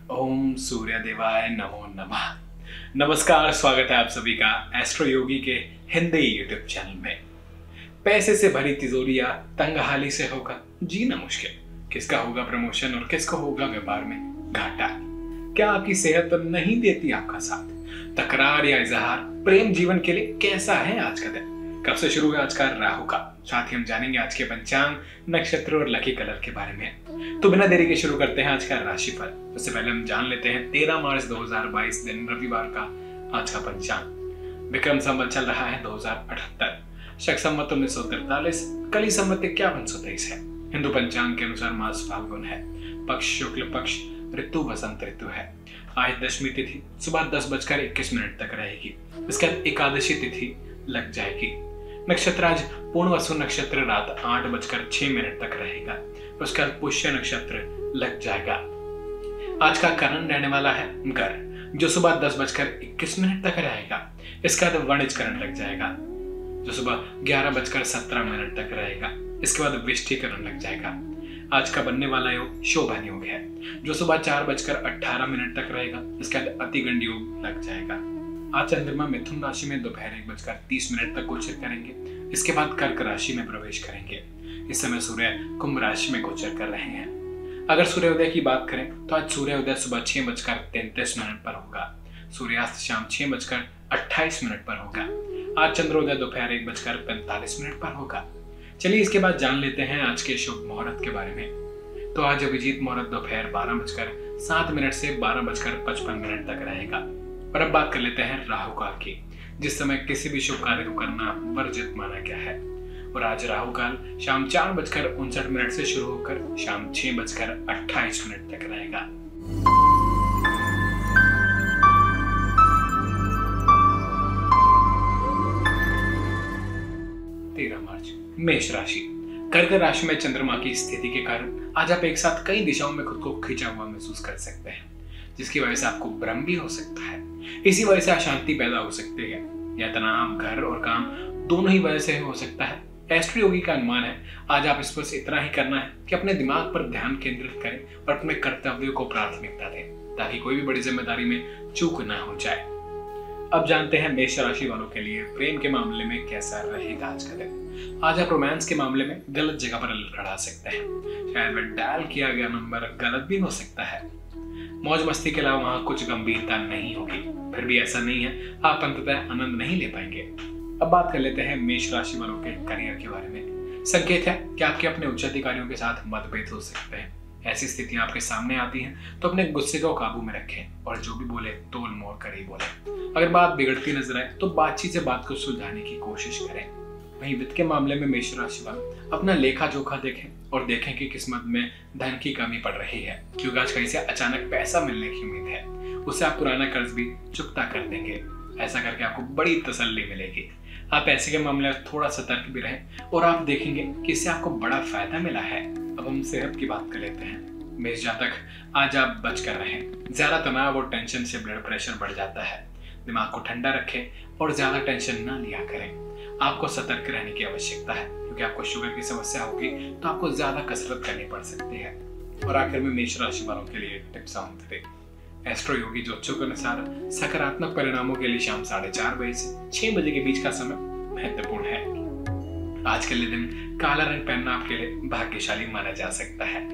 ओम सूर्य देवाय नमो नमः। नमस्कार, स्वागत है आप सभी का एस्ट्रो योगी के हिंदी यूट्यूब चैनल में। पैसे से भरी तिजोरियां तंगहाली से होगा जीना मुश्किल। किसका होगा प्रमोशन और किसको होगा व्यापार में घाटा। क्या आपकी सेहत तो नहीं देती आपका साथ। तकरार या इजहार प्रेम जीवन के लिए कैसा है आज का दिन। कब से शुरू है आज का राहु का। साथ ही हम जानेंगे आज के पंचांग, नक्षत्र और लकी कलर के बारे में। तो बिना देरी के शुरू करते हैं आज का राशिफल। उससे पहले हम जान लेते हैं 13 मार्च 2022 दिन रविवार का आज का पंचांग। विक्रम संवत चल रहा है 2078, शक संवत 1943, कली संवत 5123 है। हिंदू पंचांग के अनुसार मास फाल्गुन है, पक्ष शुक्ल पक्ष, ऋतु वसंत ऋतु है। आज दशमी तिथि सुबह 10:21 तक रहेगी। इसके बाद एकादशी तिथि लग जाएगी। नक्षत्र आज पूर्णवसु नक्षत्र रात 8:06 तक रहेगा। उसके बाद पुष्य नक्षत्र लग जाएगा। आज का करण रहने वाला है गर, जो सुबह 10:21 तक रहेगा। इसके बाद वणिज करण लग जाएगा, जो सुबह 11:17 तक रहेगा। इसके बाद विष्टि करण लग जाएगा। आज का बनने वाला योग शोभन योग है, जो सुबह 4:18 तक रहेगा। इसके बाद अतिगंड योग लग जाएगा। आज चंद्रमा मिथुन राशि में दोपहर 1:30 तक गोचर करेंगे। इसके बाद कर्क राशि में प्रवेश करेंगे। इस समय सूर्य कुंभ राशि में गोचर कर रहे हैं। अगर सूर्योदय की बात करें तो आज सूर्योदय सुबह 6:33 पर होगा। सूर्यास्त शाम 6:28 पर होगा। आज चंद्रोदय दोपहर 1:45 पर होगा। चलिए इसके बाद जान लेते हैं आज के शुभ मुहूर्त के बारे में। तो आज अभिजीत मुहूर्त दोपहर 12:07 से 12:55 तक रहेगा। और अब बात कर लेते हैं राहु काल की, जिस समय किसी भी शुभ कार्य को करना वर्जित माना गया है। और आज राहु काल शाम 4:59 से शुरू होकर शाम 6:28 तक रहेगा। मार्च मेष राशि। कर्क राशि में चंद्रमा की स्थिति के कारण आज आप एक साथ कई दिशाओं में खुद को खिंचा हुआ महसूस कर सकते हैं, जिसकी वजह से आपको भ्रम भी हो सकता है। इसी वजह से अशांति पैदा हो सकती है। यह तनाव घर और काम दोनों ही वजह से हो सकता है। एस्ट्रो योगी का अनुमान है आज आप इस पर से इतना ही करना है कि अपने दिमाग पर ध्यान केंद्रित करें और अपने कर्तव्यों को प्राथमिकता दें, ताकि कोई भी बड़ी जिम्मेदारी में चूक ना हो जाए। अब जानते हैं मेष राशि वालों के लिए प्रेम के मामले में कैसा रहेगा आज का दिन। आज आप रोमांस के मामले में गलत जगह पर लड़खड़ा सकते हैं। शायद वह डायल किया गया नंबर गलत भी हो सकता है। मौज मस्ती के अलावा वहां कुछ गंभीरता नहीं होगी। फिर भी ऐसा नहीं है आप अंततः आनंद नहीं ले पाएंगे। अब बात कर लेते हैं मेष राशि वालों के करियर के बारे में। संकेत है कि आपके अपने उच्च अधिकारियों के साथ मतभेद हो सकते हैं। ऐसी स्थितियां आपके सामने आती हैं तो अपने गुस्से को काबू में रखें और जो भी बोले तोल मोल कर ही बोले। अगर बात बिगड़ती नजर आए तो बातचीत से बात को सुलझाने की कोशिश करें। वहीं वित्त के मामले में मेष राशि वाले अपना लेखा जोखा देखें और देखें कि किस्मत में धन की कमी पड़ रही है, क्योंकि आज कहीं से अचानक पैसा मिलने की उम्मीद है। उससे आप पुराना कर्ज भी चुकता कर देंगे। ऐसा करके आपको बड़ी तसल्ली मिलेगी। आप पैसे के मामले में थोड़ा सतर्क भी रहें और आप देखेंगे कि इससे आपको बड़ा फायदा मिला है। अब हम सेहत की बात कर लेते हैं। मेष जातक आज आप बच कर रहें। ज्यादा तनाव और टेंशन से ब्लड प्रेशर बढ़ जाता है। दिमाग को ठंडा रखें और ज्यादा टेंशन ना लिया करें। आपको सतर्क रहने की आवश्यकता है, क्योंकि आपको शुगर की समस्या होगी तो आपको ज्यादा कसरत करनी पड़ सकती है। और आखिर में मेष राशि वालों के लिए tips on the day. Astro योगी ज्योतिषों के अनुसार सकारात्मक परिणामों के लिए शाम 4:30 बजे से 6 बजे के बीच का समय महत्वपूर्ण है। आज के लिए दिन काला रंग पहनना आपके लिए भाग्यशाली माना जा सकता है।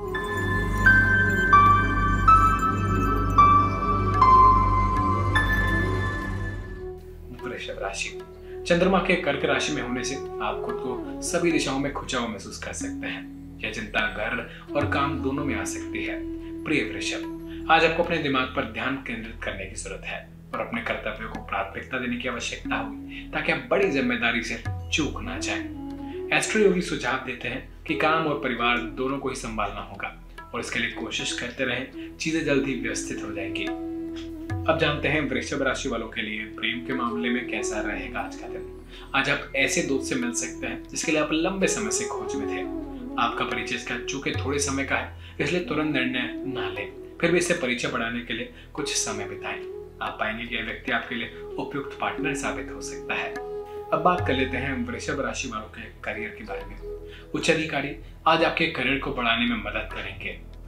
वृषभ राशि। चंद्रमा के कर्क राशि में होने से आप खुद को सभी दिशाओं में खुचा हुआ महसूस कर सकते हैं। यह चिंता घर और काम दोनों में आ सकती है। प्रिय वृषभ, आज आपको अपने दिमाग पर ध्यान केंद्रित करने की जरूरत है और अपने कर्तव्यों को प्राथमिकता देने की आवश्यकता होगी, ताकि आप बड़ी जिम्मेदारी से चूक ना जाएं। एस्ट्रो योगी सुझाव देते हैं कि काम और परिवार दोनों को ही संभालना होगा और इसके लिए कोशिश करते रहें। चीजें जल्द ही व्यवस्थित हो जाएंगी। अब जानते हैं वृषभ राशि वालों के लिए प्रेम के मामले में कैसा रहेगा आज का दिन। आज आप ऐसे दोस्त से मिल सकते हैं जिसके लिए आप लंबे समय से खोज में थे। आपका परिचय इसका चूंकि थोड़े समय का है, इसलिए तुरंत निर्णय ना लें। फिर भी इससे परिचय बढ़ाने के लिए कुछ समय बिताएं। आप पाएंगे कि यह व्यक्ति आपके लिए उपयुक्त पार्टनर साबित हो सकता है। अब बात कर लेते हैं वृषभ राशि वालों के करियर के बारे में। उच्च अधिकारी आज आपके करियर को बढ़ाने में मदद करेंगे।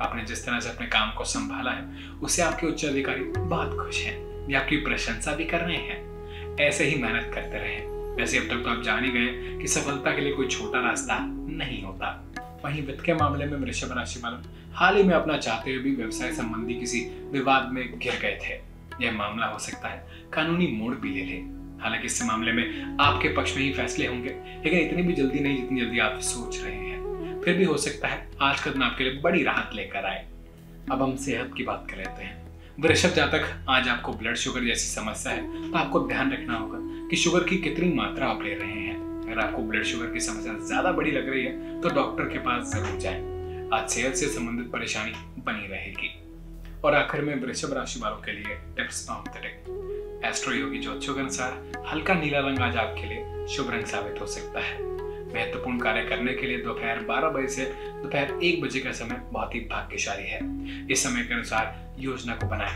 आपने जिस तरह से अपने काम को संभाला है उससे आपके उच्च अधिकारी बहुत खुश हैं, ये आपकी प्रशंसा भी कर रहे हैं। ऐसे ही मेहनत करते रहें। वैसे अब तक तो आप जान ही गए कि सफलता के लिए कोई छोटा रास्ता नहीं होता। वहीं वित्त के मामले में वृषभ राशि वालों हाल ही में अपना चाहते हुए भी व्यवसाय संबंधी किसी विवाद में घिर गए थे। यह मामला हो सकता है कानूनी मोड़ भी ले ले। हालांकि इस मामले में आपके पक्ष में ही फैसले होंगे, लेकिन इतनी भी जल्दी नहीं जितनी जल्दी आप सोच रहे हैं। फिर भी हो सकता है आज का दिन आपके लिए बड़ी राहत लेकर आए। अब हम सेहत की बात कर लेते हैं। वृषभ जातक, आज आपको ब्लड शुगर जैसी समस्या है तो आपको ध्यान रखना होगा कि शुगर की कितनी मात्रा आप ले रहे हैं। अगर आपको ब्लड शुगर की समस्या ज्यादा बड़ी लग रही है तो डॉक्टर के पास जरूर जाएं। आज सेहत से संबंधित परेशानी बनी रहेगी। और आखिर में वृषभ राशि वालों के लिए tips of the day. Astro योगी ज्योतिषों के अनुसार हल्का नीला रंग आज आपके लिए शुभ रंग साबित हो सकता है। महत्वपूर्ण कार्य करने के लिए दोपहर 12 बजे से दोपहर 1 बजे का समय बहुत ही भाग्यशाली है। इस समय के अनुसार योजना को बनाएं।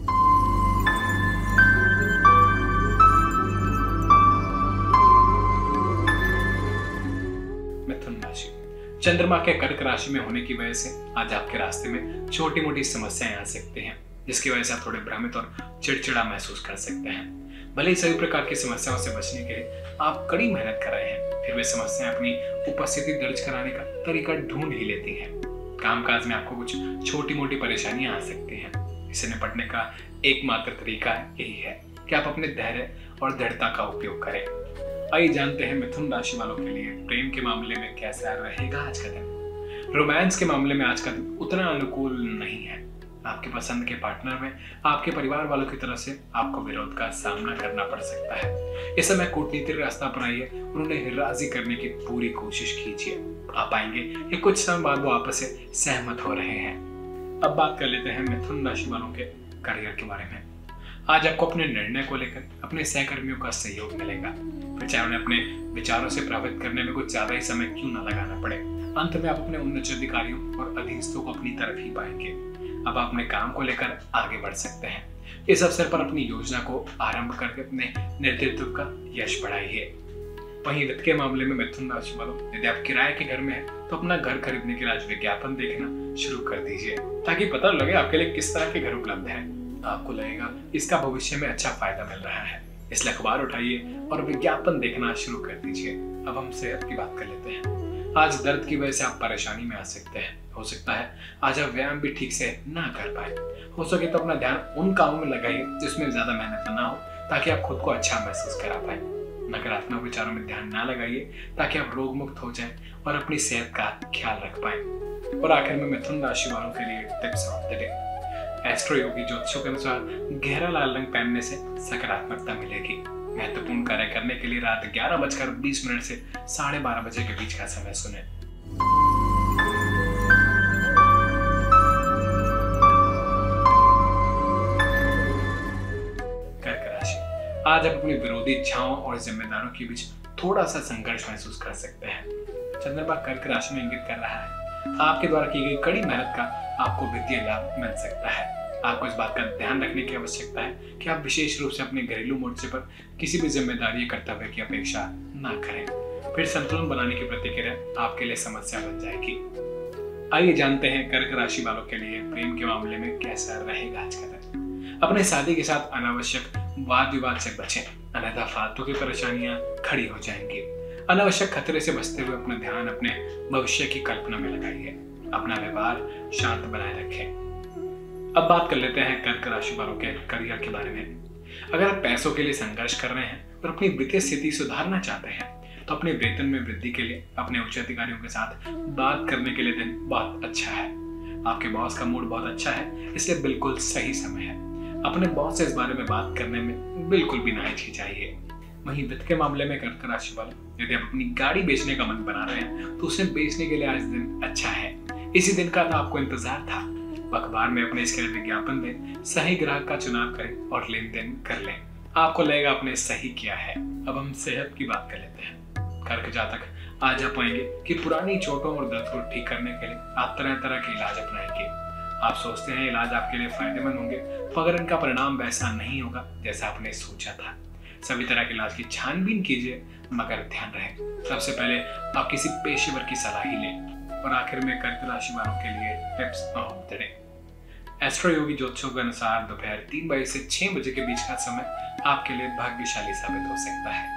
मिथुन राशि, चंद्रमा के कर्क राशि में होने की वजह से आज आपके रास्ते में छोटी मोटी समस्याएं आ सकती हैं, जिसकी वजह से आप थोड़े भ्रमित और चिड़चिड़ा महसूस कर सकते हैं। भले ही सभी प्रकार की समस्याओं से बचने के लिए आप कड़ी मेहनत कर रहे हैं, फिर वे समस्याएं अपनी उपस्थिति दर्ज कराने का तरीका ढूंढ ही लेती हैं। कामकाज में आपको कुछ छोटी मोटी परेशानियां आ सकती हैं। इससे निपटने का एकमात्र तरीका यही है कि आप अपने धैर्य और दृढ़ता का उपयोग करें। आइए जानते हैं मिथुन राशि वालों के लिए प्रेम के मामले में कैसा रहेगा आज का दिन। रोमांस के मामले में आज का दिन उतना अनुकूल नहीं है। आपके पसंद के पार्टनर में आपके परिवार वालों की तरफ से आपको विरोध का सामना करना पड़ सकता है। इस समय कूटनीतिक रास्ता अपनाइए और उन्हें राजी करने की पूरी कोशिश कीजिए। आप पाएंगे कि कुछ समय बाद वो आपस से सहमत हो रहे हैं। अब बात कर लेते हैं मिथुन राशि वालों के करियर के बारे में। आज आपको अपने निर्णय को लेकर अपने सहकर्मियों का सहयोग मिलेगा, फिर चाहे उन्हें अपने विचारों से प्रभावित करने में कुछ ज्यादा ही समय क्यों न लगाना पड़े। अंत में आप अपने उच्च अधिकारियों और अधीनस्थों को अपनी तरफ ही पाएंगे। अब आप अपने काम को लेकर आगे बढ़ सकते हैं। इस अवसर पर अपनी योजना को आरंभ करके अपने नेतृत्व का यश बढ़ाइए। वहीं वित्त के मामले में मिथुन राशि वालों, यदि आप किराए के घर में हैं तो अपना घर खरीदने के लिए आज विज्ञापन देखना शुरू कर दीजिए, ताकि पता लगे आपके लिए किस तरह के घर उपलब्ध है। आपको लगेगा इसका भविष्य में अच्छा फायदा मिल रहा है, इसलिए अखबार उठाइए और विज्ञापन देखना शुरू कर दीजिए। अब हम सेहत की बात कर लेते हैं। आज दर्द की वजह से आप परेशानी में आ सकते हैं। हो सकता है आज आप व्यायाम भी ठीक से ना कर पाए। हो सके तो अपना ध्यान उन कामों में लगाइए जिसमें ज्यादा मेहनत ना हो, ताकि आप खुद को अच्छा महसूस करा पाए। नकारात्मक विचारों में ध्यान ना लगाइए, ताकि आप रोग मुक्त हो जाएं और अपनी सेहत का ख्याल रख पाए। और आखिर में मिथुन राशि वालों के लिए tips of the day. Astro योगी ज्योतिषों के अनुसार गहरा लाल रंग पहनने से सकारात्मकता मिलेगी। महत्वपूर्ण कार्य करने के लिए रात 11:20 से 12:30 बजे के बीच का समय सुने। कर्क राशि, आज आप अपनी विरोधी इच्छाओं और जिम्मेदारों के बीच थोड़ा सा संघर्ष महसूस कर सकते हैं। चंद्रमा कर्क राशि में इंगित कर रहा है आपके द्वारा की गई कड़ी मेहनत का आपको वित्तीय लाभ मिल सकता है। आपको इस बात का ध्यान रखने की आवश्यकता है कि आप विशेष रूप से अपने घरेलू मोर्चे पर किसी भी जिम्मेदारी कर्तव्य की अपेक्षा ना करें, फिर संतुलन बनाने की प्रतिक्रिया आपके लिए समस्या बन जाएगी। आइए जानते हैं कर्क राशि वालों के लिए प्रेम के मामले में कैसा रहेगा आज का दिन। अपने साथी के साथ अनावश्यक वाद विवाद से बचें, अन्यथा फालतू की परेशानियां खड़ी हो जाएंगी। अनावश्यक खतरे से बचते हुए अपना ध्यान अपने भविष्य की कल्पना में लगाइए। अपना व्यवहार शांत बनाए रखें। अब बात कर लेते हैं कर्क राशि वालों के करियर के बारे में। अगर आप पैसों के लिए संघर्ष कर रहे हैं और अपनी वित्तीय स्थिति सुधारना चाहते हैं तो अपने वेतन में वृद्धि के लिए अपने उच्च अधिकारियों के साथ बात करने के लिए दिन बहुत अच्छा है। आपके बॉस का मूड बहुत अच्छा है, इसलिए बिल्कुल सही समय है। अपने बॉस से इस बारे में बात करने में बिल्कुल भी ना हिचकिचाइए। वहीं वित्त के मामले में कर्क राशि वालों, यदि आप अपनी गाड़ी बेचने का मन बना रहे हैं तो उसे बेचने के लिए आज दिन अच्छा है। इसी दिन का तो आपको इंतजार था। अखबार में अपने इसके लिए विज्ञापन दें, सही ग्राहक का चुनाव करें और लेन देन कर लें। आपको लगेगा आपने सही किया है। अब हम सेहत की बात कर लेते हैं। कर्क जातक, आज आप पाएंगे कि पुरानी चोटों और दर्द को ठीक करने के लिए आप तरह तरह के इलाज अपनाएंगे। आप सोचते हैं इलाज आपके लिए फायदेमंद होंगे, मगर इनका परिणाम वैसा नहीं होगा जैसा आपने सोचा था। सभी तरह के इलाज की छानबीन कीजिए, मगर ध्यान रहे सबसे पहले आप किसी पेशेवर की सलाह ही लें। और आखिर में कर्क राशि वालों के लिए tips of the day. Astro योगी ज्योतिषों के अनुसार दोपहर 3 बजे से 6 बजे के बीच का समय आपके लिए भाग्यशाली साबित हो सकता है।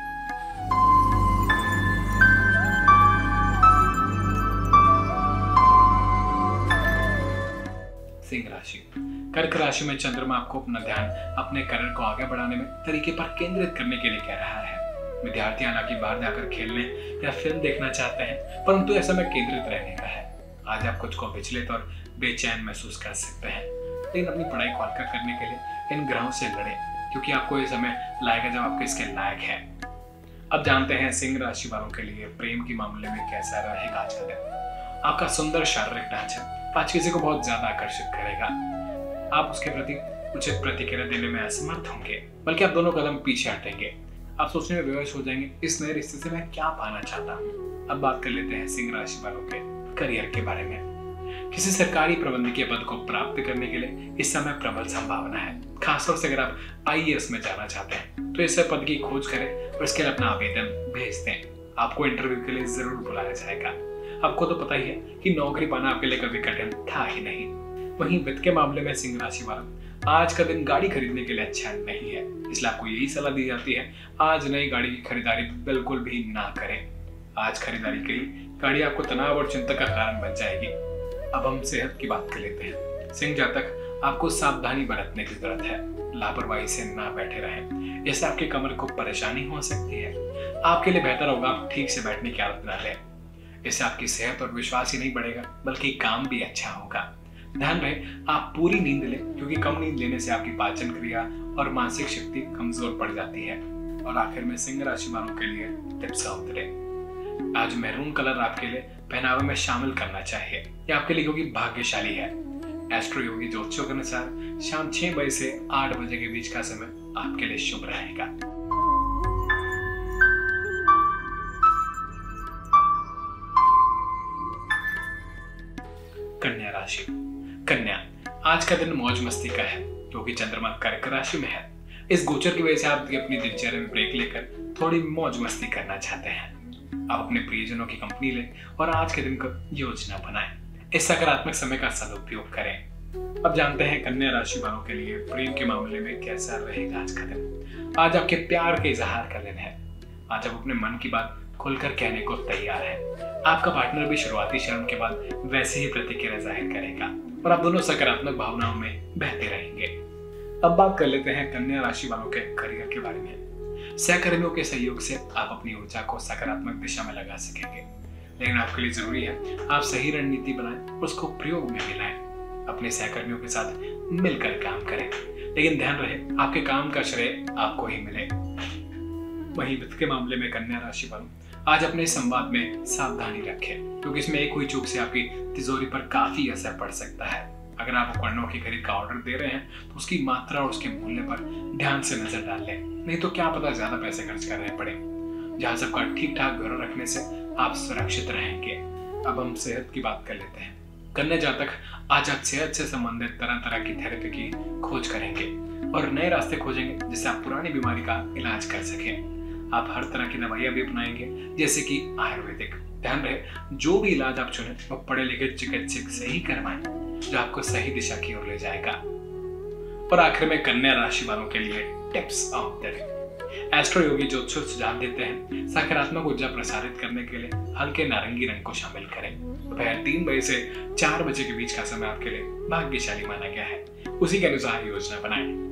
सिंह राशि। कर्क राशि में चंद्रमा आपको अपना ध्यान अपने करियर को आगे बढ़ाने में तरीके पर केंद्रित करने के लिए कह रहा है। विद्यार्थी हालांकि बाहर जाकर खेलने या फिल्म देखना चाहते हैं, परंतु ऐसा में केंद्रित रहने का है। आज आप कुछ को विचलित और बेचैन महसूस कर सकते हैं, लेकिन अपनी पढ़ाई को हल्का करने के लिए इन ग्रहों से लड़ें, क्योंकि आपको ये समय लाएगा जब आपके इसके लायक है। अब जानते हैं सिंह राशि वालों के लिए प्रेम के मामले में कैसा रहेगा आज का दिन। आपका सुंदर शारीरिक ढांचा आज किसी को बहुत ज्यादा आकर्षित करेगा। आप उसके प्रति उचित प्रतिक्रिया देने में असमर्थ होंगे, बल्कि आप दोनों कदम पीछे हटेंगे। आप सोचने में विवश हो जाएंगे, इस नए रिश्ते से मैं क्या पाना चाहता हूँ। अब बात कर लेते हैं सिंह राशि वालों के करियर के बारे में। किसी सरकारी प्रबंधकीय पद को प्राप्त करने के लिए इस समय प्रबल संभावना है। खासतौर से अगर आप IAS में जाना चाहते हैं तो इस पद की खोज करें और इसके लिए अपना आवेदन भेज दें। आपको इंटरव्यू के लिए जरूर बुलाया जाएगा। आपको तो पता ही है कि नौकरी पाना आपके लिए कभी कठिन था ही नहीं। वहीं वित्त के मामले में सिंह राशि वाला आज का दिन गाड़ी खरीदने के लिए अच्छा नहीं है, इसलिए आपको यही सलाह दी जाती है आज नई गाड़ी की खरीदारी बिल्कुल भी ना करें। आज खरीदारी की गाड़ी आपको तनाव और चिंता का कारण बन जाएगी। अब हम सेहत की बात कर लेते हैं। सिंह जातक आपको सावधानी बरतने की जरूरत है। लापरवाही से ना बैठे रहें, इससे आपकी कमर को परेशानी हो सकती है। आपके लिए बेहतर होगा आप ठीक से बैठने की आदत ना लें। इससे आपकी सेहत और विश्वास ही नहीं बढ़ेगा, बल्कि काम भी अच्छा होगा। ध्यान रहे आप पूरी नींद लें, क्योंकि कम नींद लेने से आपकी पाचन क्रिया और मानसिक शक्ति कमजोर पड़ जाती है। और आखिर में सिंह राशि वालों के लिए टिप्स ऑफ द डे। आज मैरून कलर आपके लिए पहनावे में शामिल करना चाहिए, यह आपके लिए क्योंकि भाग्यशाली है। एस्ट्रो योगी ज्योतिषों के अनुसार शाम 6 बजे से 8 बजे के बीच का समय आपके लिए शुभ रहेगा। कन्या राशि। कन्या, आज का दिन मौज मस्ती का है, क्योंकि चंद्रमा कर्क राशि में है। इस गोचर की वजह से आप अपनी दिनचर्या में ब्रेक लेकर थोड़ी मौज मस्ती करना चाहते हैं। आप अपने प्रियजनों की कंपनी लें और आज के दिन को योजना बनाएं। इस सकारात्मक समय का सदुपयोग करें। अब जानते हैं कन्या राशि वालों के लिए प्रेम के मामले में कैसा रहेगा आज का दिन। आज आपके प्यार के इजहार का दिन है। आज आप अपने मन की बात खुलकर कहने को तैयार है। आपका पार्टनर भी शुरुआती शर्म के बाद वैसे ही प्रतिक्रिया जाहिर करेगा और आप दोनों सकारात्मक भावनाओं में बहते रहेंगे। अब बात कर लेते हैं कन्या राशि वालों के करियर के बारे में। सहकर्मियों के सहयोग से आप अपनी ऊर्जा को सकारात्मक दिशा में लगा सकेंगे, लेकिन आपके लिए जरूरी है आप सही रणनीति बनाएं और उसको प्रयोग में भी लाएं। अपने सहकर्मियों के साथ मिलकर काम करें, लेकिन ध्यान रहे आपके काम का श्रेय आपको ही मिले। वहीं वित्त के मामले में कन्या राशि वालों आज अपने संवाद में सावधानी रखें, क्योंकि इसमें एक हुई चूक से आपकी तिजोरी पर काफी असर पड़ सकता है। अगर आप उपकरणों की खरीद का ऑर्डर दे रहे हैं तो उसकी मात्रा और उसके मूल्य पर ध्यान से नजर डाल लें, नहीं तो क्या पता ज्यादा पैसे खर्च करने पड़े। जहां सबका ठीक ठाक ब्यौरा रखने से आप सुरक्षित रहेंगे। अब हम सेहत की बात कर लेते हैं। कन्या जातक आज आप सेहत से संबंधित तरह तरह की थेरेपी की खोज करेंगे और नए रास्ते खोजेंगे जिससे आप पुरानी बीमारी का इलाज कर सकें। आप हर तरह की दवाइयां भी अपनाएंगे, जैसे कि आयुर्वेदिक। ध्यान रहे जो भी इलाज आप चुने वो पढ़े लिखे चिकित्सक से ही करवाएं, जो आपको सही दिशा की ओर ले जाएगा। और आखिर में कन्या राशि वालों के लिए tips of the day. Astroyogi ज्योतिष सुझाव देते हैं सकारात्मक ऊर्जा प्रसारित करने के लिए हल्के नारंगी रंग को शामिल करें। दोपहर 3 बजे से 4 बजे के बीच का समय आपके लिए भाग्यशाली माना गया है, उसी के अनुसार योजना बनाएं।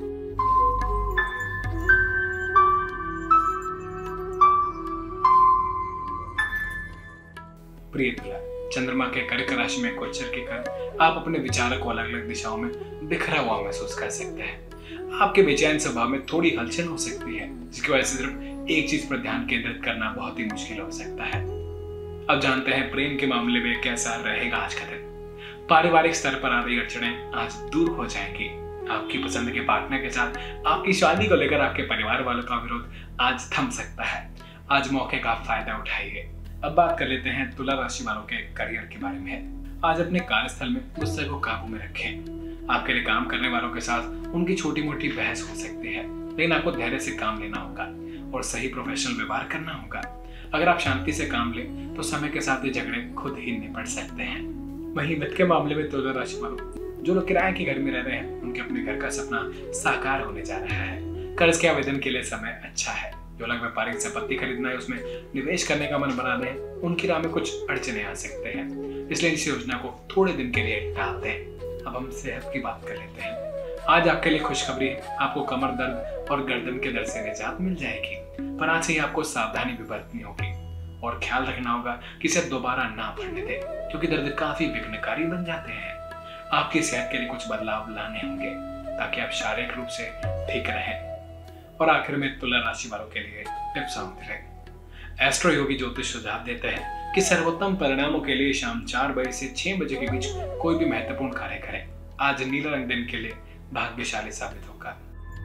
प्रिय तुला, चंद्रमा के कर्क राशि में गोचर के कारण आप अपने विचारों को अलग अलग दिशाओं में बिखरा हुआ महसूस कर सकते हैं। आपके बेचैन स्वभाव में थोड़ी हलचल हो सकती है, जिसकी वजह से सिर्फ एक चीज पर ध्यान केंद्रित करना बहुत ही मुश्किल हो सकता है। अब जानते हैं प्रेम के मामले में कैसा रहेगा आज का दिन। पारिवारिक स्तर पर आ रही अड़चनें आज दूर हो जाएंगी। आपकी पसंद के पार्टनर के साथ आपकी शादी को लेकर आपके परिवार वालों का विरोध आज थम सकता है। आज मौके का फायदा उठाइए। अब बात कर लेते हैं तुला राशि वालों के करियर के बारे में। आज अपने कार्यस्थल में गुस्से को काबू में रखें। आपके लिए काम करने वालों के साथ उनकी छोटी मोटी बहस हो सकती है, लेकिन आपको धैर्य से काम लेना होगा और सही प्रोफेशनल व्यवहार करना होगा। अगर आप शांति से काम लें तो समय के साथ ये झगड़े खुद ही निपट सकते हैं। वहीं वित्त के मामले में तुला राशि वालों, जो लोग किराए के घर में रह रहे हैं उनके अपने घर का सपना साकार होने जा रहा है। कर्ज के आवेदन के लिए समय अच्छा है। जो लोग व्यापारिक संपत्ति खरीदना है, उसमें निवेश करने का मन बना रहे हैं, उनकी राह में कुछ अड़चने आ सकते हैं, इसलिए इस योजना को थोड़े दिन के लिए टाल दें। अब हम सेहत की बात कर लेते हैं। आज आपके लिए खुशखबरी है, आपको कमर दर्द और गर्दन के दर्द से निजात मिल जाएगी, पर आज से ही आपको सावधानी भी बरतनी होगी और ख्याल रखना होगा कि इसे दोबारा ना बढ़ने दें, क्योंकि दर्द काफी विघ्नकारी बन जाते हैं। आपकी सेहत के लिए कुछ बदलाव लाने होंगे ताकि आप शारीरिक रूप से ठीक रहें। और आखिर में तुला राशि वालों के लिए टिप्स हम एस्ट्रो योगी ज्योतिष सुझाव देते हैं कि सर्वोत्तम परिणामों के लिए शाम 4 बजे से 6 बजे के बीच कोई भी महत्वपूर्ण कार्य करें। आज नीला रंग दिन के लिए भाग्यशाली साबित होगा।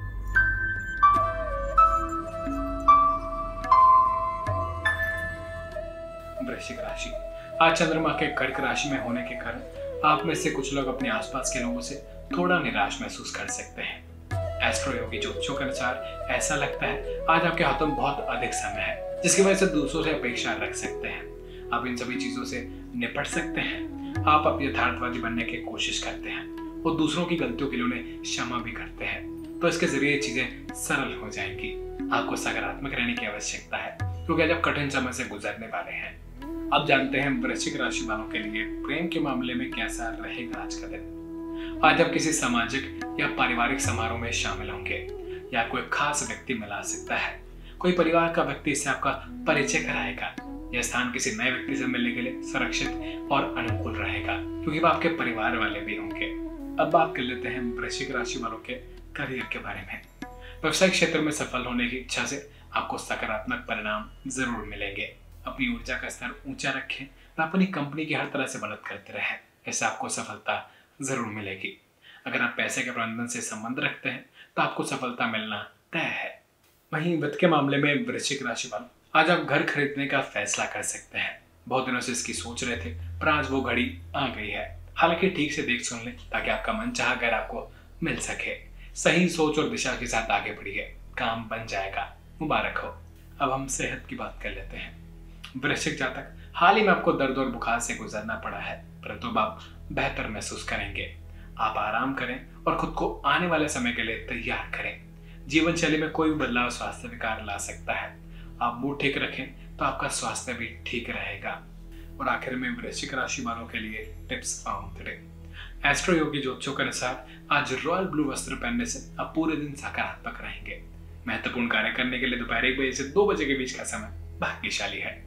वृश्चिक राशि, आज चंद्रमा के कर्क राशि में होने के कारण आप में से कुछ लोग अपने आसपास के लोगों से थोड़ा निराश महसूस कर सकते हैं। एस्ट्रो योगी ज्योतिषों के अनुसार ऐसा लगता है आज आपके हाथों में बहुत अधिक समय है, जिसकी वजह से दूसरों से अपेक्षा रख सकते हैं। आप इन सभी चीजों से निपट सकते हैं। आप अब यथार्थवादी बनने की कोशिश करते हैं और दूसरों की गलतियों के लिए उन्हें क्षमा भी करते हैं, तो इसके जरिए चीजें सरल हो जाएंगी। आपको सकारात्मक रहने की आवश्यकता है, क्योंकि आज आप कठिन समय से गुजरने वाले हैं। अब जानते हैं वृश्चिक राशि वालों के लिए प्रेम के मामले में कैसा रहेगा आज का दिन। आज आप किसी सामाजिक या पारिवारिक समारोह में शामिल होंगे या कोई खास व्यक्ति मिला सकता है। कोई परिवार का व्यक्ति इससे आपका परिचय कराएगा। यह स्थान किसी नए व्यक्ति से मिलने के लिए सुरक्षित और अनुकूल रहेगा, क्योंकि वो आपके परिवार वाले भी होंगे। अब बात कर लेते हैं वृश्चिक राशि वालों के करियर के बारे में। व्यवसायिक क्षेत्र में सफल होने की इच्छा से आपको सकारात्मक परिणाम जरूर मिलेंगे। अपनी ऊर्जा का स्तर ऊंचा रखें और अपनी कंपनी की हर तरह से मदद करते रहें, इससे आपको सफलता जरूर मिलेगी। अगर आप पैसे के प्रबंधन से संबंध रखते हैं तो आपको सफलता मिलना तय है। वहीं वित्त के मामले में वृश्चिक राशि वालों, आज आप घर खरीदने का फैसला कर सकते हैं। बहुत दिनों से इसकी सोच रहे थे, पर आज वो घड़ी आ गई है। हालांकि ठीक से देख सुन लें ताकि आपका मनचाहा घर आपको मिल सके। सही सोच और दिशा के साथ आगे बढ़िए, काम बन जाएगा। मुबारक हो। अब हम सेहत की बात कर लेते हैं। वृश्चिक जातक, हाल ही में आपको दर्द और बुखार से गुजरना पड़ा है, परंतु अब आप बेहतर महसूस करेंगे। आप आराम करें और खुद को आने वाले समय के लिए तैयार करें। जीवन शैली में कोई भी बदलाव स्वास्थ्य विकार ला सकता है। आप मूड ठीक रखें तो आपका स्वास्थ्य भी ठीक रहेगा। और आखिर में वृश्चिक राशि वालों के लिए tips of the day. Astro योगी ज्योतिषों के अनुसार आज रॉयल ब्लू वस्त्र पहनने से आप पूरे दिन सकारात्मक रहेंगे। महत्वपूर्ण कार्य करने के लिए दोपहर 1 बजे से 2 बजे के बीच का समय भाग्यशाली है।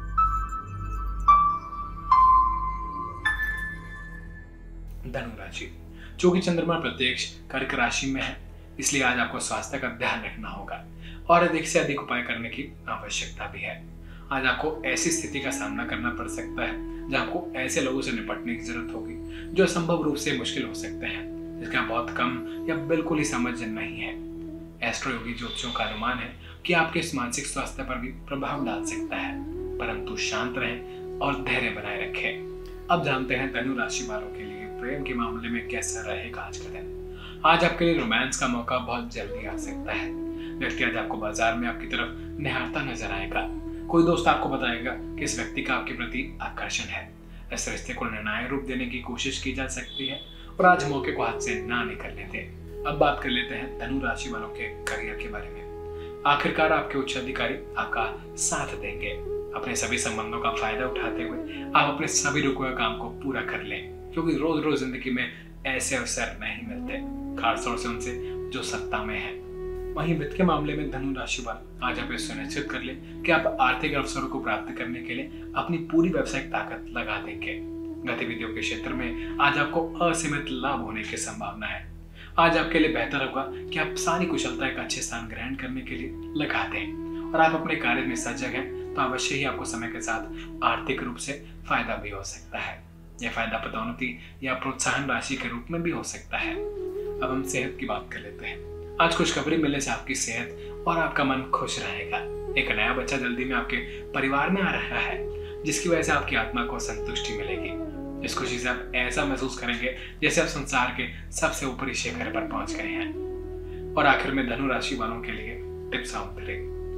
धनु राशि, चूंकि चंद्रमा प्रत्यक्ष कर्क राशि में है, इसलिए आज आपको स्वास्थ्य का ध्यान रखना होगा और अधिक से अधिक उपाय करने की आवश्यकता भी है। आज आपको ऐसी स्थिति का सामना करना पड़ सकता है जहां आपको ऐसे लोगों से निपटने की जरूरत होगी जो असंभव रूप से मुश्किल हो सकते हैं, जिसका बहुत कम या बिल्कुल ही समझ नहीं है। एस्ट्रो योगी ज्योतिषियों का अनुमान है कि आपके इस मानसिक स्वास्थ्य पर भी प्रभाव डाल सकता है, परंतु शांत रहें और धैर्य बनाए रखें। अब जानते हैं धनु राशि वालों के लिए प्रेम के मामले में कैसा रहेगा आज का दिन। आज आपके लिए रोमांस का मौका बहुत जल्दी आ सकता है। व्यक्ति आज आपको बाजार में आपकी तरफ निहारता नजर आएगा। कोई दोस्त आपको बताएगा कि इस व्यक्ति का आपके प्रति आकर्षण है। इस रिश्ते को निर्णायक रूप देने की कोशिश की जा सकती है और आज मौके को हाथ से ना निकलने दें। अब बात कर लेते हैं धनु राशि वालों के करियर के बारे में। आखिरकार आपके उच्च अधिकारी आपका साथ देंगे। अपने सभी संबंधों का फायदा उठाते हुए आप अपने सभी रुके हुए काम को पूरा कर लें, क्योंकि रोज रोज जिंदगी में ऐसे अवसर नहीं मिलते, खासतौर से उनसे जो सत्ता में है। वहीं वित्त के मामले में धनु राशि वाले, आज आप ये सुनिश्चित कर लें कि आप आर्थिक अवसरों को प्राप्त करने के लिए अपनी पूरी व्यावसायिक ताकत लगा देंगे। गतिविधियों के क्षेत्र में आज आपको असीमित लाभ होने की संभावना है। आज आपके लिए बेहतर होगा कि आप सारी कुशलता एक अच्छे स्थान ग्रहण करने के लिए लगा दें और आप अपने कार्य में सजग हैं तो अवश्य ही आपको समय के साथ आर्थिक रूप से फायदा भी हो सकता है। यह फायदा पदोन्नति या प्रोत्साहन राशि के रूप में भी हो सकता है। अब हम सेहत की बात कर लेते हैं। आज खुशखबरी मिलने से आपकी सेहत और आपका मन खुश रहेगा। एक नया बच्चा जल्दी में आपके परिवार में आ रहा है, जिसकी वजह से आपकी आत्मा को संतुष्टि मिलेगी। इस खुशी से आप ऐसा महसूस करेंगे जैसे आप संसार के सबसे ऊपरी शिखर पर पहुंच गए हैं। और आखिर में धनु राशि वालों के लिए tips of the day.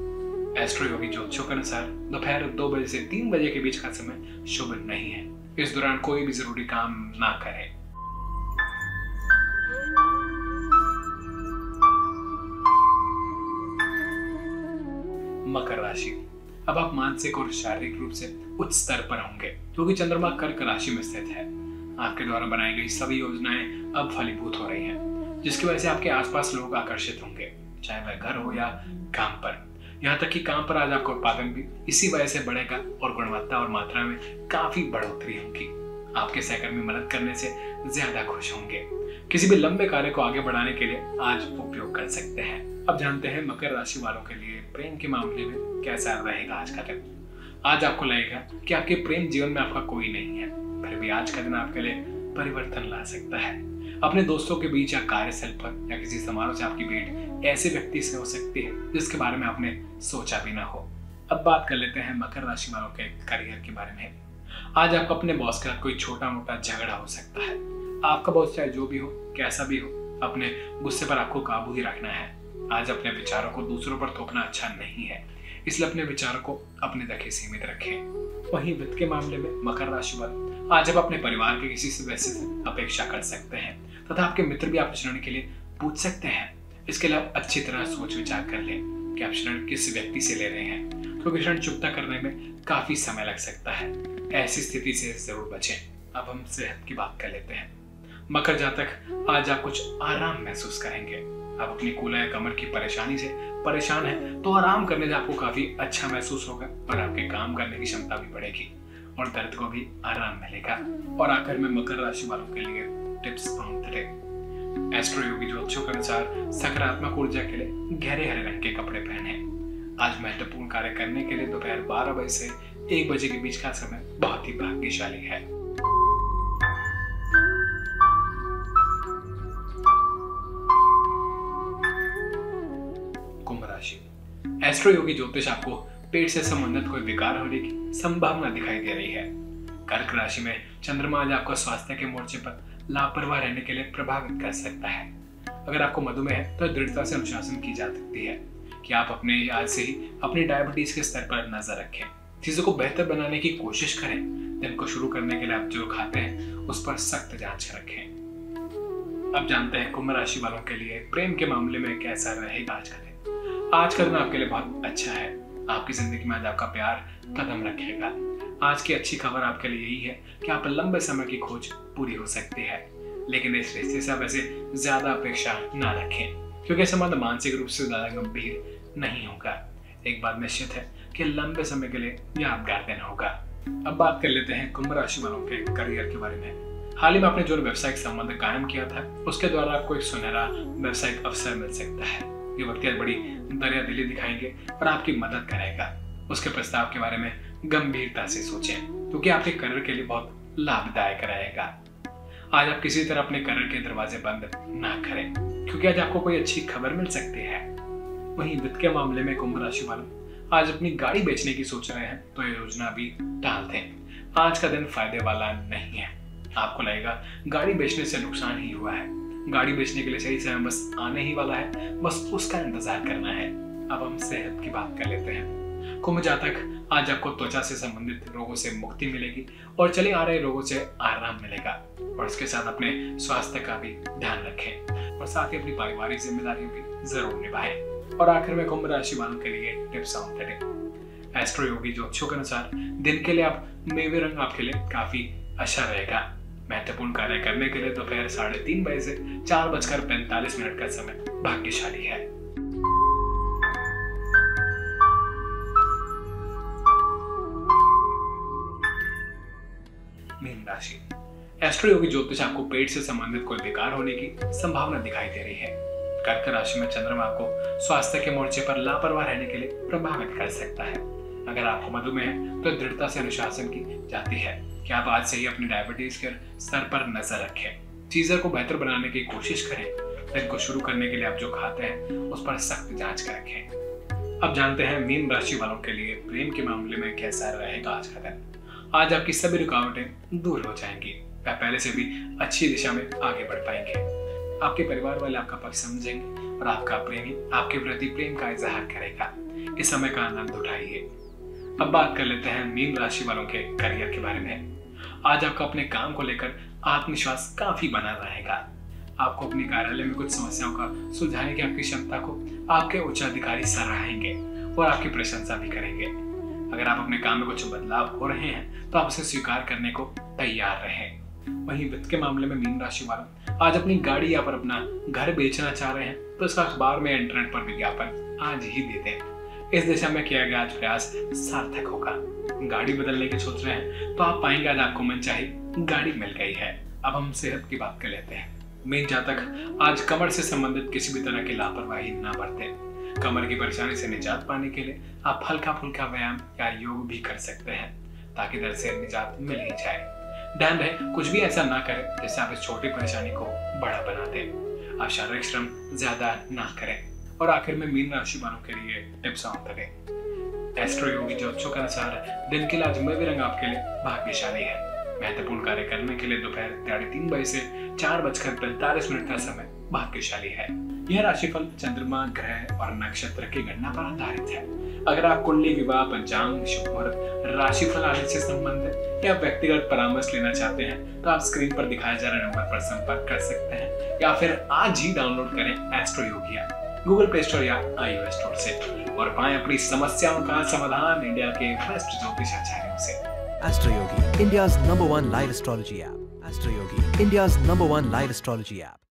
Astro योगी ज्योतिषों के अनुसार दोपहर 2 बजे से 3 बजे के बीच का समय शुभ नहीं है। इस दौरान कोई भी जरूरी काम ना करें। मकर राशि। अब आप मानसिक और शारीरिक रूप से उच्च स्तर पर होंगे क्योंकि चंद्रमा कर्क राशि में स्थित है। आपके द्वारा बनाई गई सभी योजनाएं अब फलीभूत हो रही हैं, जिसकी वजह से आपके आसपास लोग आकर्षित होंगे, चाहे वह घर हो या काम पर। यहाँ तक कि काम पर आज आपका उत्पादन भी इसी वजह से बढ़ेगा और गुणवत्ता और मात्रा में काफी बढ़ोतरी होगी। आपके सहकर्मी मदद करने से ज्यादा खुश होंगे। किसी भी लंबे कार्य को आगे बढ़ाने के लिए आज उपयोग कर सकते हैं। अब जानते हैं मकर राशि वालों के लिए प्रेम के मामले में कैसा रहेगा आज का दिन। आज आपको लगेगा कि आपके प्रेम जीवन में आपका कोई नहीं है, फिर भी आज का दिन आपके लिए परिवर्तन ला सकता है। अपने दोस्तों के बीच या कार्यस्थल पर या किसी समारोह से आपकी भेंट ऐसे व्यक्ति से हो सकती है जिसके बारे में आपने सोचा भी ना हो। अब बात कर लेते हैं मकर राशि वालों के करियर के बारे में। आज आपको अपने बॉस के साथ कोई छोटा मोटा झगड़ा हो सकता है। आपका बॉस चाहे जो भी हो, कैसा भी हो, अपने गुस्से पर आपको काबू ही रखना है। आज अपने विचारों को दूसरों पर थोपना अच्छा नहीं है, इसलिए अपने विचारों को अपने तक ही सीमित रखें। वहीं वित्त के मामले में मकर राशि वाले आज आप अपने परिवार के किसी सदस्य से अपेक्षा कर सकते हैं तथा आपके मित्र भी आपसे ऋण के लिए पूछ सकते हैं। इसके अलावा अच्छी तरह सोच विचार कर लें कि आप ऋण किस व्यक्ति से ले रहे हैं, क्योंकि ऋण चुकता करने में काफी समय लग सकता है। ऐसी स्थिति से जरूर बचें। अब हम सेहत की बात कर लेते हैं। मकर जातक आज आप कुछ आराम महसूस करेंगे। आप अपनी कूल्हा या कमर की परेशानी से परेशान हैं तो आराम करने से आपको काफी अच्छा महसूस होगा और आपके काम करने की क्षमता भी बढ़ेगी और दर्द को भी आराम मिलेगा। और आखिर में मकर राशि वालों के लिए tips on the day. Astro योगी ज्योतिषों के अनुसार सकारात्मक ऊर्जा के लिए गहरे हरे रंग के कपड़े पहने। आज महत्वपूर्ण कार्य करने के लिए दोपहर 12 बजे से 1 बजे के बीच का समय बहुत ही भाग्यशाली है। कुंभ राशि। एस्ट्रो योगी ज्योतिष आपको पेट से संबंधित कोई विकार होने की संभावना दिखाई दे रही है। कर्क राशि में चंद्रमा आज आपको स्वास्थ्य के मोर्चे पर लापरवाह रहने के लिए प्रभावित कर सकता है। अगर आपको मधुमेह है तो दृढ़ता से अनुशासन की जा सकती है कि आप अपने आज से ही अपनी डायबिटीज के स्तर पर नजर रखें, चीजों को बेहतर बनाने की कोशिश करें। दिन को शुरू करने के लिए आप जो खाते हैं उस पर सख्त जांच रखें। अब जानते हैं कुंभ राशि वालों के लिए प्रेम के मामले में कैसा रहेगा आज का दिन। आज का दिन आपके लिए बहुत अच्छा है। आपकी जिंदगी में आज आपका प्यार कदम रखेगा। आज की अच्छी खबर आपके लिए यही है कि आप लंबे समय की खोज पूरी हो सकती है, लेकिन इस रिश्ते से आप ऐसे ज्यादा अपेक्षा ना रखें क्योंकि संबंध मानसिक रूप से ज्यादा गंभीर नहीं होगा। एक बात निश्चित है कि लंबे समय के लिए यादगार दिन होगा। अब बात कर लेते हैं कुंभ राशि वालों के करियर के बारे में। हाल ही में आपने जो व्यवसायिक संबंध कायम किया था उसके द्वारा आपको एक सुनहरा व्यवसायिक अवसर मिल सकता है। ये व्यक्ति आज बड़ी दरिया दिली दिखाएंगे और आपकी मदद करेगा। उसके प्रस्ताव के बारे में गंभीरता से सोचें क्योंकि आपके करियर के लिए बहुत लाभदायक रहेगा। आज आप किसी तरह अपने करियर के दरवाजे बंद ना करें क्योंकि आज आपको कोई अच्छी खबर मिल सकती है। वहीं वित्त के मामले में कुंभ राशि वाले आज अपनी गाड़ी बेचने की सोच रहे हैं तो ये योजना भी टाल दें। आज का दिन फायदे वाला नहीं है। आपको लगेगा गाड़ी बेचने से नुकसान ही हुआ है। गाड़ी बेचने के लिए सही समय बस आने ही वाला है, बस उसका इंतजार करना है। अब हम सेहत की बात कर लेते हैं। कुंभ जातक आज आपको त्वचा से संबंधित रोगों से मुक्ति मिलेगी और चले आ रहे रोगों से आराम मिलेगा और इसके साथ अपने स्वास्थ्य का भी ध्यान रखें और साथ ही अपनी पारिवारिक जिम्मेदारियों भी जरूर निभाएं। और आखिर में कुंभ राशि वालों के लिए tips on the day. Astro योगी ज्योतिषों के अनुसार दिन के लिए आप मेवे रंग आपके लिए काफी अच्छा रहेगा। महत्वपूर्ण कार्य करने के लिए दोपहर 3:30 बजे से 4:45 का समय भाग्यशाली है। मीन राशि। एस्ट्रो योगी ज्योतिष आपको पेट से संबंधित कोई विकार होने की संभावना दिखाई दे रही है। कर्क राशि में चंद्रमा को स्वास्थ्य के मोर्चे पर लापरवाह रहने के लिए प्रभावित कर सकता है। अगर आपको मधुमेह है तो दृढ़ता से अनुशासन की जाती है कि आप आज से ही अपनी डायबिटीज के स्तर पर नजर रखें। चीजों को बेहतर बनाने की कोशिश करें। दिन को शुरू करने के लिए आप जो खाते हैं उस पर सख्त जांच कर रखें। अब जानते हैं मीन राशि वालों के लिए प्रेम के मामले में कैसा रहेगा आज का दिन। आज आपकी सभी रुकावटें दूर हो जाएंगी। वह पहले से भी अच्छी दिशा में आगे बढ़ पाएंगे। आपके परिवार वाले आपका पक्ष समझेंगे और आपका प्रेमी आपके प्रति प्रेम का इजहार करेगा। इस समय का आनंद उठाइए। अब बात कर लेते हैं मीन राशि वालों के करियर के बारे में। आज आपका अपने काम को लेकर आत्मविश्वास काफी बना रहेगा। आपको अपने कार्यालय में कुछ समस्याओं का सुलझाने की आपकी क्षमता को आपके उच्च अधिकारी सराहेंगे और आपकी प्रशंसा भी करेंगे। अगर आप अपने काम में कुछ बदलाव हो रहे हैं तो आप उसे स्वीकार करने को तैयार रहें। वहीं वित्त के मामले में मीन राशि वाले आज अपनी गाड़ी या पर अपना घर बेचना चाह रहे हैं तो इसका अखबार में इंटरनेट पर विज्ञापन आज ही दे दें। इस दिशा में किया गया आज प्रयास सार्थक होगा। गाड़ी बदलने की सोच रहे हैं तो आप पाएंगे आज आपको मनचाही गाड़ी मिल गई है। अब हम सेहत की बात कर लेते हैं। मीन जातक आज कमर से संबंधित किसी भी तरह की लापरवाही न बरतें। कमर की परेशानी से निजात पाने के लिए आप हल्का फुल्का व्यायाम या योग भी कर सकते हैं ताकि दर्द से निजात मिल ही जाए। ध्यान रहे कुछ भी ऐसा ना करें जिससे आप इस छोटी परेशानी को बड़ा बना दें। आप शारीरिक श्रम ज्यादा ना करें। और आखिर में मीन राशि वालों के लिए टिप्स ऑन करें। एस्ट्रो योगी ज्योतिषों के अनुसार दिन के लिए आज मई रंग आपके लिए भाग्यशाली है। महत्वपूर्ण कार्य करने के लिए दोपहर 3:30 बजे से 4:45 का समय भाग्यशाली है। यह राशिफल चंद्रमा, ग्रह और नक्षत्र की गणना पर आधारित है। अगर आप कुंडली, विवाह, पंचांग, शुभ मुहूर्त, राशिफल आदि से संबंधित या व्यक्तिगत परामर्श लेना चाहते हैं तो आप स्क्रीन पर दिखाए जा रहे नंबर पर संपर्क कर सकते हैं या फिर आज ही डाउनलोड करें Astro Yogi app Google Play Store या iOS स्टोर से और पाएं अपनी समस्याओं का समाधान इंडिया के बेस्ट ज्योतिषाचार्यों से। Astro Yogi, India's #1 live astrology app. Astro Yogi, India's #1 live astrology app.